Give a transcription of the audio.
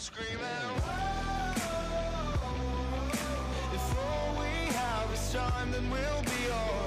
screaming, whoa. If all we have is time, then we'll be alright.